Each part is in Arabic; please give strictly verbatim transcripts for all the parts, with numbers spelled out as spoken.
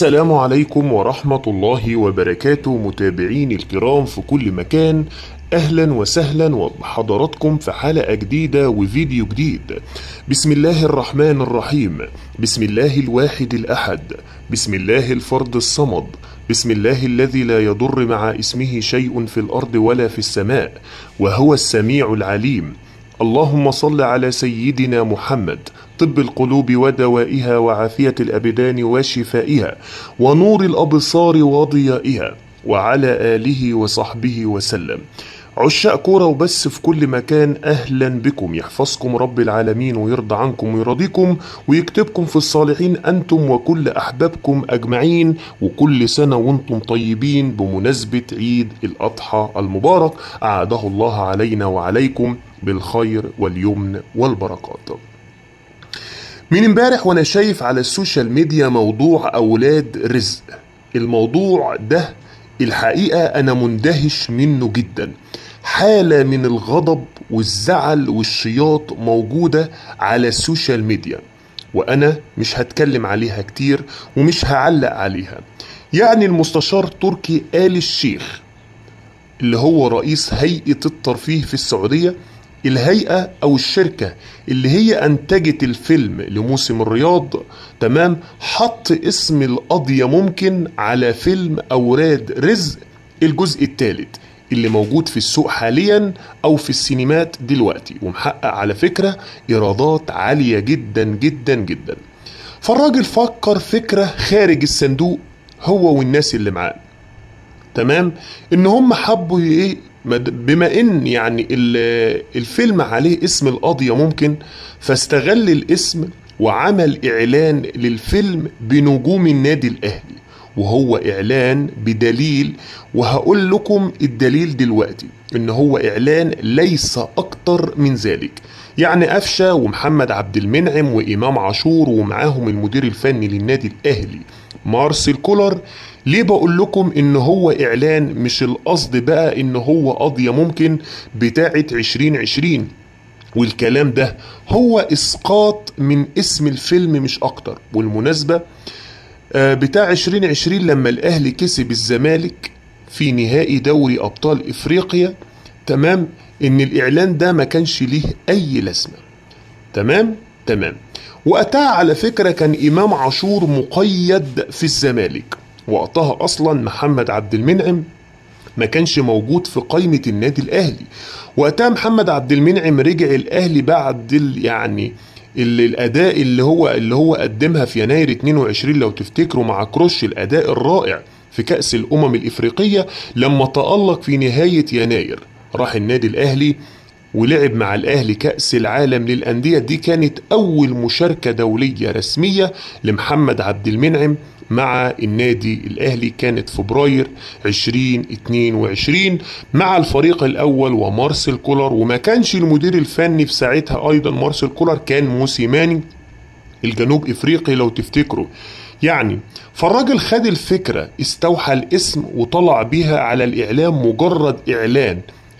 السلام عليكم ورحمة الله وبركاته متابعين الكرام في كل مكان. أهلا وسهلا وبحضراتكم في حلقة جديدة وفيديو جديد. بسم الله الرحمن الرحيم، بسم الله الواحد الأحد، بسم الله الفرد الصمد، بسم الله الذي لا يضر مع اسمه شيء في الأرض ولا في السماء وهو السميع العليم. اللهم صل على سيدنا محمد طب القلوب ودوائها وعافية الأبدان وشفائها ونور الأبصار وضيائها وعلى آله وصحبه وسلم. عشاق كورة وبس في كل مكان، أهلا بكم، يحفظكم رب العالمين ويرضى عنكم ويرضيكم ويكتبكم في الصالحين أنتم وكل أحبابكم أجمعين، وكل سنة وانتم طيبين بمناسبة عيد الأضحى المبارك، أعاده الله علينا وعليكم بالخير واليمن والبركات. من امبارح وانا شايف على السوشيال ميديا موضوع أولاد رزق. الموضوع ده الحقيقة أنا مندهش منه جدا، حالة من الغضب والزعل والشياط موجودة على السوشيال ميديا، وأنا مش هتكلم عليها كتير ومش هعلق عليها. يعني المستشار تركي آل الشيخ اللي هو رئيس هيئة الترفيه في السعودية، الهيئة أو الشركة اللي هي أنتجت الفيلم لموسم الرياض، تمام، حط اسم القضية ممكن على فيلم أولاد رزق الجزء الثالث اللي موجود في السوق حاليا أو في السينمات دلوقتي، ومحقق على فكرة إيرادات عالية جدا جدا جدا. فالراجل فكر فكرة خارج الصندوق هو والناس اللي معاه، تمام، إن هم حبوا إيه، بما ان يعني الفيلم عليه اسم القضية ممكن، فاستغل الاسم وعمل اعلان للفيلم بنجوم النادي الاهلي، وهو اعلان بدليل، وهقول لكم الدليل دلوقتي، ان هو اعلان ليس اكتر من ذلك. يعني قفشة ومحمد عبد المنعم وامام عاشور ومعاهم المدير الفني للنادي الاهلي مارسيل كولر. ليه بقول لكم ان هو اعلان؟ مش القصد بقى ان هو قضية ممكن بتاعة عشرين عشرين والكلام ده، هو اسقاط من اسم الفيلم مش اكتر. والمناسبة بتاع عشرين عشرين لما الاهلي كسب الزمالك في نهائي دوري ابطال افريقيا، تمام، ان الاعلان ده ما كانش ليه اي لازمة، تمام تمام. وقتها على فكرة كان امام عاشور مقيد في الزمالك، وقتها اصلا محمد عبد المنعم ما كانش موجود في قائمة النادي الاهلي. وقتها محمد عبد المنعم رجع الاهلي بعد ال يعني اللي الاداء اللي هو اللي هو قدمها في يناير اتنين وعشرين لو تفتكروا مع كروش، الاداء الرائع في كأس الامم الافريقية لما تألق في نهاية يناير. راح النادي الاهلي ولعب مع الاهلي كأس العالم للأندية، دي كانت اول مشاركة دولية رسمية لمحمد عبد المنعم مع النادي الاهلي، كانت فبراير عشرين اتنين وعشرين مع الفريق الاول ومارسيل كولر. وما كانش المدير الفني في ساعتها ايضا مارسيل كولر، كان موسيماني الجنوب افريقي لو تفتكروا. يعني فالراجل خد الفكرة، استوحى الاسم وطلع بيها على الاعلام، مجرد اعلان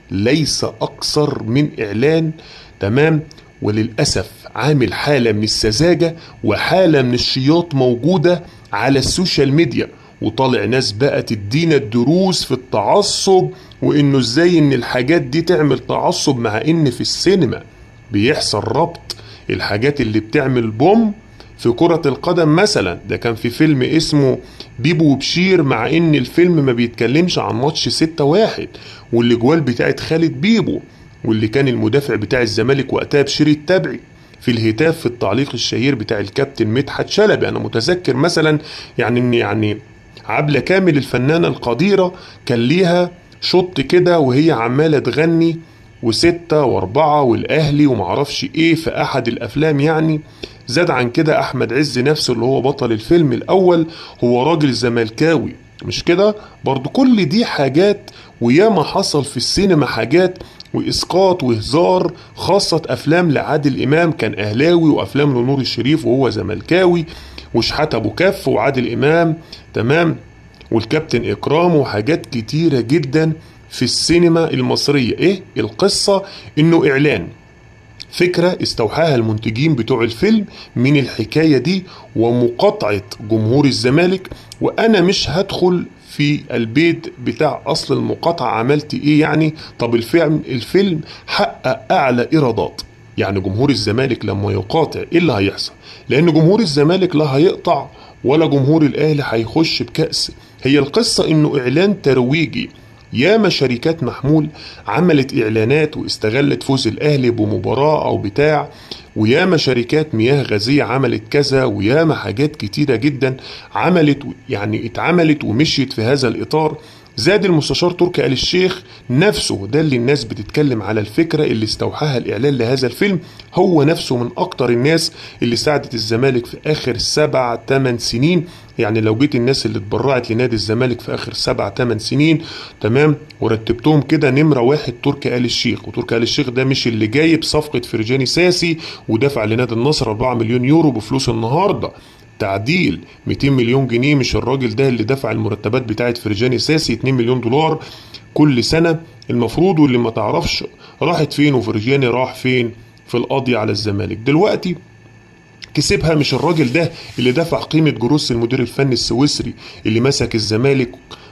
ليس اكثر من اعلان، تمام. وللأسف عامل حالة من السذاجة وحالة من الشياط موجودة على السوشيال ميديا، وطالع ناس بقى تدينا الدروس في التعصب، وانه ازاي ان الحاجات دي تعمل تعصب، مع ان في السينما بيحصل ربط الحاجات اللي بتعمل بوم في كرة القدم مثلا. ده كان في فيلم اسمه بيبو وبشير، مع ان الفيلم ما بيتكلمش عن ماتش ستة واحد والاجوال بتاعت خالد بيبو، واللي كان المدافع بتاع الزمالك وقتها بشير التبعي في الهتاف في التعليق الشهير بتاع الكابتن مدحت شلبي. انا متذكر مثلا يعني ان يعني عبلة كامل الفنانة القديرة كان ليها شوط كده وهي عمالة تغني وستة واربعة والاهلي ومعرفش ايه في احد الافلام. يعني زاد عن كده احمد عز نفسه اللي هو بطل الفيلم الاول هو راجل زملكاوي، مش كده برضو؟ كل دي حاجات، وياما حصل في السينما حاجات وإسقاط وهزار، خاصة أفلام لعادل إمام كان أهلاوي، وأفلام لنور الشريف وهو زملكاوي، وشحات أبو كف وعادل إمام، تمام، والكابتن إكرام، وحاجات كتيرة جدا في السينما المصرية. إيه القصة؟ إنه إعلان فكرة استوحاها المنتجين بتوع الفيلم من الحكاية دي ومقاطعة جمهور الزمالك. وانا مش هدخل في البيت بتاع اصل المقاطعة عملت ايه يعني. طب الفيلم الفيلم حقق اعلى ايرادات، يعني جمهور الزمالك لما يقاطع ايه اللي هيحصل؟ لان جمهور الزمالك لا هيقطع ولا جمهور الاهلي هيخش بكأس. هي القصة انه اعلان ترويجي. ياما شركات محمول عملت اعلانات واستغلت فوز الاهلي بمباراة او بتاع، وياما شركات مياه غازية عملت كذا، وياما حاجات كتيرة جدا عملت يعني اتعملت ومشيت في هذا الاطار. زاد المستشار تركي آل الشيخ نفسه، ده اللي الناس بتتكلم على الفكرة اللي استوحاها الإعلان لهذا الفيلم، هو نفسه من أكتر الناس اللي ساعدت الزمالك في آخر سبع تمن سنين. يعني لو جيت الناس اللي اتبرعت لنادي الزمالك في آخر سبع تمن سنين تمام ورتبتهم كده، نمرة واحد تركي آل الشيخ. وتركي آل الشيخ ده مش اللي جايب صفقة فرجاني ساسي ودفع لنادي النصر أربعة مليون يورو بفلوس النهارده تعديل مئتين مليون جنيه، مش الراجل ده اللي دفع المرتبات بتاعت فرجاني ساسي اتنين مليون دولار كل سنة المفروض. واللي ما تعرفش راحت فين وفرجاني راح فين في القضية على الزمالك دلوقتي كسبها مش الراجل ده اللي دفع قيمة جروس المدير الفني السويسري اللي مسك الزمالك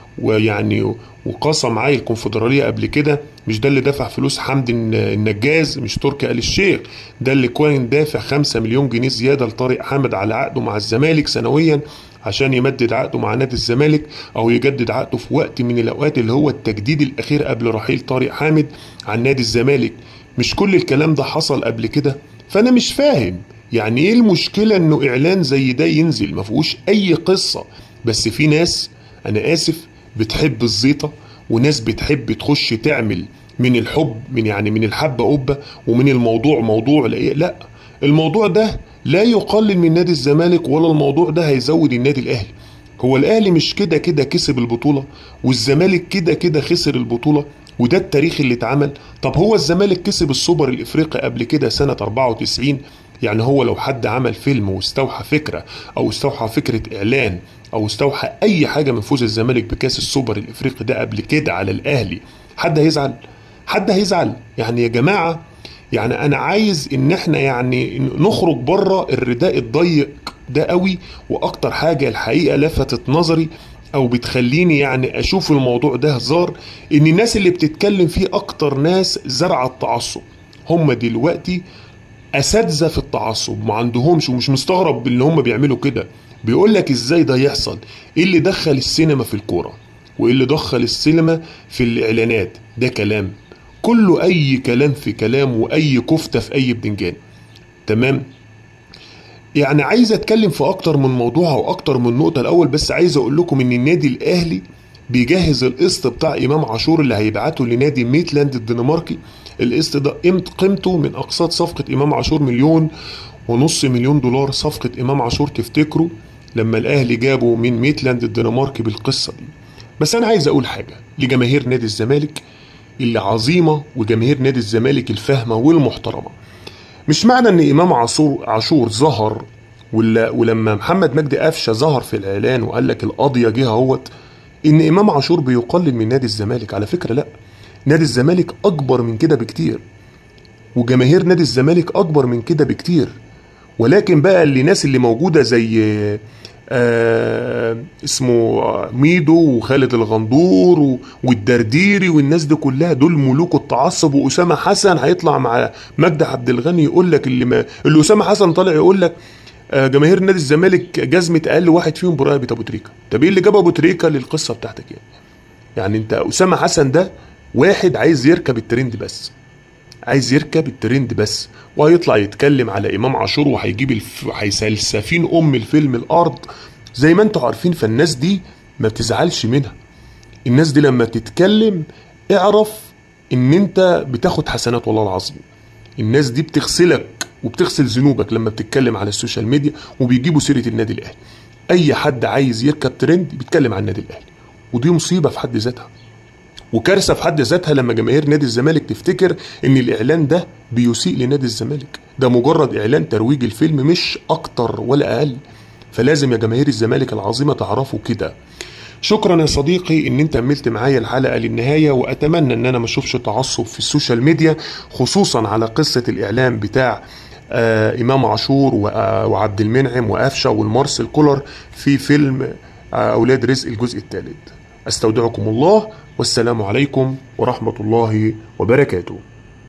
ويعني وقسم معاه الكونفدرالية قبل كده، مش ده اللي دفع فلوس حمدي النجاز، مش تركي آل الشيخ، ده اللي كان دافع خمسة مليون جنيه زيادة لطارق حامد على عقده مع الزمالك سنويا عشان يمدد عقده مع نادي الزمالك او يجدد عقده في وقت من الاوقات اللي هو التجديد الاخير قبل رحيل طارق حامد عن نادي الزمالك. مش كل الكلام ده حصل قبل كده؟ فانا مش فاهم يعني ايه المشكلة انه اعلان زي ده ينزل ما فيهوش اي قصة. بس في ناس انا اسف بتحب الزيطة، وناس بتحب تخش تعمل من الحب من يعني من الحبة قبة ومن الموضوع موضوع. لا, لا الموضوع ده لا يقلل من نادي الزمالك ولا الموضوع ده هيزود النادي الاهلي. هو الاهلي مش كده كده كسب البطولة والزمالك كده كده خسر البطولة وده التاريخ اللي اتعمل. طب هو الزمالك كسب السوبر الافريقي قبل كده سنة أربعة وتسعين، يعني هو لو حد عمل فيلم واستوحى فكرة او استوحى فكرة اعلان او استوحى اي حاجة من فوز الزمالك بكاس السوبر الافريقي ده قبل كده على الاهلي، حد هيزعل؟ حد هيزعل؟ يعني يا جماعة يعني انا عايز ان احنا يعني نخرج بره الرداء الضيق ده قوي. واكتر حاجة الحقيقة لفتت نظري او بتخليني يعني اشوف الموضوع ده هزار، ان الناس اللي بتتكلم فيه اكتر ناس زرع التعصب. هم دلوقتي اساتذه في التعصب ما عندهمش، ومش مستغرب اللي هم بيعملوا كده. بيقول لك ازاي ده يحصل؟ ايه اللي دخل السينما في الكوره؟ وايه اللي دخل السينما في الاعلانات؟ ده كلام كله اي كلام في كلام واي كفته في اي بدنجان. تمام. يعني عايز اتكلم في اكتر من موضوع واكتر من نقطه. الاول بس عايز اقول لكم ان النادي الاهلي بيجهز القسط بتاع امام عاشور اللي هيبعته لنادي ميتلاند الدنماركي. القسط ده قيمته من اقساط صفقه امام عاشور مليون ونص مليون دولار. صفقه امام عاشور تفتكروا لما الاهلي جابه من ميتلاند الدنماركي بالقصه دي. بس انا عايز اقول حاجه لجماهير نادي الزمالك اللي عظيمه وجماهير نادي الزمالك الفاهمه والمحترمه. مش معنى ان امام عاشور عاشور ظهر ولا ولما محمد مجدي قفشه ظهر في الاعلان وقال لك القضيه جه اهوت ان امام عاشور بيقلل من نادي الزمالك. على فكره لا، نادي الزمالك اكبر من كده بكتير وجماهير نادي الزمالك اكبر من كده بكتير. ولكن بقى اللي ناس اللي موجوده زي آه اسمه ميدو وخالد الغندور والدرديري والناس دي كلها دول ملوك التعصب. واسامه حسن هيطلع مع مجدي عبد الغني يقول لك اللي ما اللي اسامه حسن طالع يقول لك آه جماهير نادي الزمالك جزمه اقل واحد فيهم برقبه ابو تريكه. طب ايه اللي جاب ابو تريكه للقصه بتاعتك يعني؟ يعني انت اسامه حسن ده واحد عايز يركب الترند بس، عايز يركب الترند بس وهيطلع يتكلم على امام عاشور وهيجيب الف... هيسلسفين ام الفيلم الارض زي ما انتوا عارفين. فالناس دي ما بتزعلش منها. الناس دي لما تتكلم اعرف ان انت بتاخد حسنات والله العظيم. الناس دي بتغسلك وبتغسل ذنوبك لما بتتكلم على السوشيال ميديا وبيجيبوا سيرة النادي الاهلي. اي حد عايز يركب ترند بيتكلم عن النادي الاهلي، ودي مصيبة في حد ذاتها وكارثة في حد ذاتها لما جماهير نادي الزمالك تفتكر ان الاعلان ده بيسيء لنادي الزمالك. ده مجرد اعلان ترويج الفيلم مش اكتر ولا اقل. فلازم يا جماهير الزمالك العظيمة تعرفوا كده. شكرا يا صديقي ان انت كملت معايا الحلقة للنهاية، واتمنى ان انا ما اشوفش تعصب في السوشيال ميديا، خصوصا على قصة الاعلام بتاع آه امام عاشور وعبد المنعم وقفشة والمارسل كولر في فيلم آه اولاد رزق الجزء الثالث. استودعكم الله، والسلام عليكم ورحمة الله وبركاته.